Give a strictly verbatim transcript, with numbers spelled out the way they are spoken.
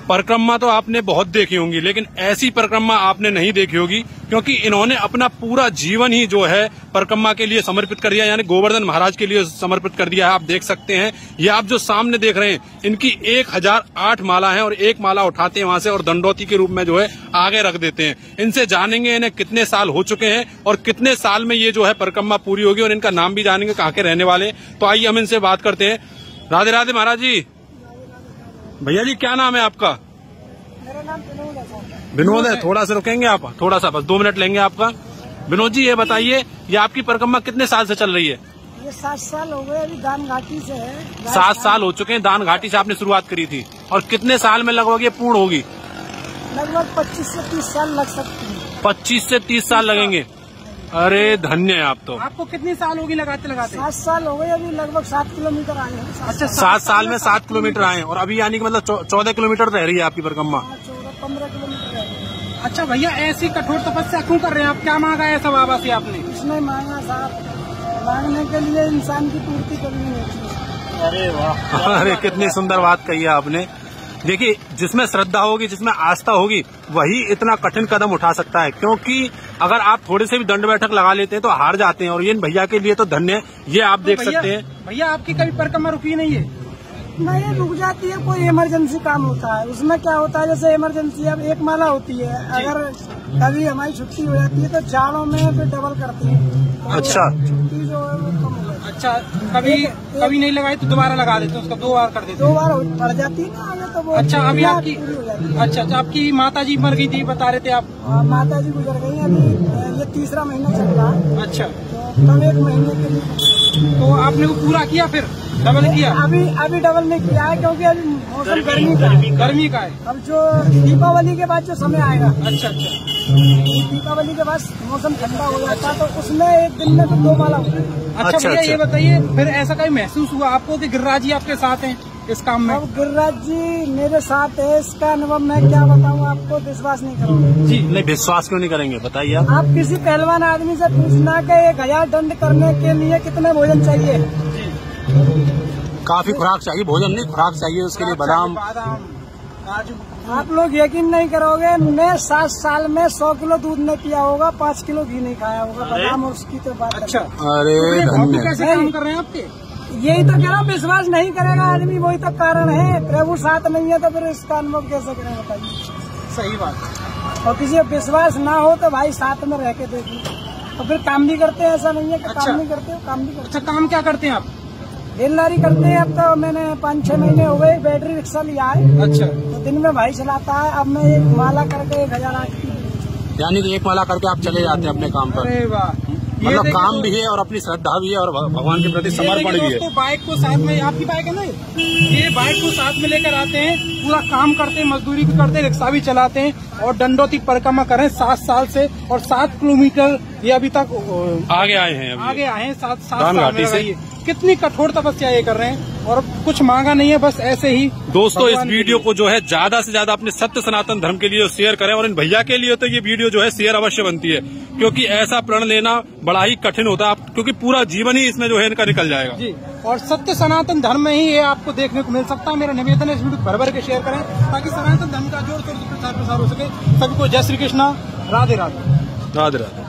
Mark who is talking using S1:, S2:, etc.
S1: परिक्रमा तो आपने बहुत देखी होंगी, लेकिन ऐसी परिक्रमा आपने नहीं देखी होगी, क्योंकि इन्होंने अपना पूरा जीवन ही जो है परिक्रमा के लिए समर्पित कर दिया, यानी गोवर्धन महाराज के लिए समर्पित कर दिया है। आप देख सकते हैं, ये आप जो सामने देख रहे हैं, इनकी एक हजार आठ माला है और एक माला उठाते हैं वहां से और दंडौती के रूप में जो है आगे रख देते हैं। इनसे जानेंगे इन्हें कितने साल हो चुके हैं और कितने साल में ये जो है परिक्रमा पूरी होगी, और इनका नाम भी जानेंगे, कहाँ के रहने वाले। तो आइए हम इनसे बात करते हैं। राधे राधे महाराज जी। भैया जी, क्या नाम है आपका?
S2: मेरा नाम विनोद है।
S1: विनोद है। थोड़ा सा रुकेंगे आप? थोड़ा सा, बस दो मिनट लेंगे आपका। विनोद जी, ये बताइए, ये आपकी परिक्रमा कितने साल से चल रही है?
S2: ये सात साल हो गए, अभी दान घाटी से है।
S1: सात साल हो चुके हैं, दान घाटी से आपने शुरुआत करी थी, और कितने साल में लगभग ये पूर्ण होगी?
S2: लगभग पच्चीस से तीस साल लग सकती है।
S1: पच्चीस से तीस साल लगेंगे। अरे धन्य है आप तो।
S2: आपको कितनी साल होगी लगाते लगाते? सात साल हो गए, अभी लगभग सात किलोमीटर आए हैं।
S1: अच्छा, सात साल में सात किलोमीटर आए, और अभी यानी कि मतलब चौदह किलोमीटर रह रही है आपकी परिक्रमा?
S2: चौदह पंद्रह किलोमीटर रह रही है।
S3: अच्छा भैया, ऐसी कठोर तपस्या क्यों कर रहे हैं आप? क्या मांगा है ऐसा बाबा से आपने?
S2: कुछ नहीं मांगा साहब, मांगने के लिए इंसान की पूर्ति करनी होती है।
S1: अरे वाह, अरे कितनी सुंदर बात कही है आपने। देखिए, जिसमें श्रद्धा होगी, जिसमें आस्था होगी, वही इतना कठिन कदम उठा सकता है, क्योंकि अगर आप थोड़े से भी दंड बैठक लगा लेते हैं तो हार जाते हैं, और ये भैया के लिए तो धन्य है। ये आप देख सकते हैं।
S3: भैया, आपकी कभी परिक्रमा रुकी नहीं है?
S2: नहीं, रुक जाती है, कोई इमरजेंसी काम होता है। उसमें क्या होता है, जैसे इमरजेंसी अब एक माला होती है, अगर कभी हमारी छुट्टी हो जाती है तो जाड़ों में फिर डबल करती है।
S1: अच्छा,
S2: छुट्टी जो है वो कम हो जाती है।
S3: अच्छा, कभी एक, कभी नहीं लगाई तो दोबारा लगा देते, उसका दो बार कर देते?
S2: दो बार पड़ जाती है ना, तो वो
S3: अच्छा, अभी आपकी अच्छा अच्छा आपकी माता जी मर गई थी, बता रहे थे आप?
S2: माता जी गुजर गई, अभी ये तीसरा महीना चल रहा है।
S3: अच्छा,
S2: तो कम एक महीने के लिए।
S3: तो आपने वो पूरा किया, फिर डबल किया?
S2: अभी अभी डबल नहीं किया है, क्योंकि अभी मौसम गर्मी का है।
S3: गर्मी का है।
S2: अब जो दीपावली के बाद जो समय आएगा,
S3: अच्छा अच्छा,
S2: दीपावली के बाद मौसम ठंडा हो जाता है, तो उसमें एक दिन में तो दो माला होती है।
S3: अच्छा
S1: अच्छा,
S3: भैया,
S1: अच्छा।
S3: ये बताइए, फिर ऐसा कहीं महसूस हुआ आपको कि गिरिराज जी आपके साथ हैं इस काम में?
S2: अब गिरिराज जी मेरे साथ है, इसका अनुभव मैं क्या बताऊं आपको, विश्वास नहीं करोगे
S1: जी। नहीं, विश्वास क्यों नहीं करेंगे, बताइए आप।
S2: आप किसी पहलवान आदमी से पूछना कि एक हजार दंड करने के लिए कितने भोजन चाहिए?
S1: काफी खुराक चाहिए, भोजन नहीं, खुराक चाहिए उसके लिए। बादाम,
S3: काजू।
S2: आप लोग यकीन नहीं करोगे, मैं सात साल में सौ किलो दूध नहीं पिया होगा, पाँच किलो घी नहीं खाया होगा, बादाम और उसकी तो बात।
S3: अच्छा,
S1: अरे
S3: बाबू
S1: धन्य।
S3: कैसे काम कर रहे हैं आपके?
S2: यही तो कह रहा हूं, विश्वास नहीं करेगा आदमी, वही तो कारण है। प्रभु साथ नहीं है तो फिर इसका अनुभव कैसे करें, बताइए।
S3: सही बात।
S2: और किसी को विश्वास ना हो तो भाई साथ में रह के देखिए, और फिर काम भी करते हैं। ऐसा नहीं है कि
S3: अच्छा।
S2: काम नहीं करते हो, काम भी करते।
S3: अच्छा, काम क्या करते हैं आप?
S2: रेलगाड़ी करते हैं। अब तो मैंने पाँच छह महीने हो गए बैटरी रिक्शा लिया है।
S3: अच्छा,
S2: तो दिन में भाई चलाता है। अब मैं एक माला करके एक हजार आठ की,
S1: यानी कि एक माला करके आप चले जाते हैं अपने काम पर।
S3: अरे वाह,
S1: मतलब काम भी है और अपनी श्रद्धा भी है और भगवान के प्रति समर्पण भी है।
S3: दोस्तों, बाइक को साथ में, आपकी बाइक है ना, ये बाइक को साथ में लेकर आते हैं, पूरा काम करते हैं, मजदूरी भी करते हैं, रिक्शा भी चलाते हैं, और दंडौती परिक्रमा करें सात साल से, और सात किलोमीटर ये अभी तक
S1: आगे आए हैं। अभी
S3: आगे आए हैं, सात सात
S1: दान
S3: साल
S1: घाटी
S3: में
S1: से।
S3: लगाइए। कितनी कठोर तपस्या ये कर रहे हैं, और कुछ मांगा नहीं है, बस ऐसे ही।
S1: दोस्तों, इस
S3: भगवान के
S1: वीडियो
S3: लिए।
S1: को जो है ज्यादा से ज्यादा अपने सत्य सनातन धर्म के लिए शेयर करें, और इन भैया के लिए तो ये वीडियो जो है शेयर अवश्य बनती है, क्योंकि ऐसा प्रण लेना बड़ा ही कठिन होता है, क्योंकि पूरा जीवन ही इसमें जो है इनका निकल जाएगा
S3: जी। और सत्य सनातन धर्म में ही ये आपको देखने को मिल सकता है। मेरा निवेदन है, इस वीडियो भर भर के शेयर करें, ताकि सनातन धर्म का जोर शोर से प्रचार प्रसार हो सके। सबको जय श्री कृष्णा, राधे राधे।
S1: राधे राधे।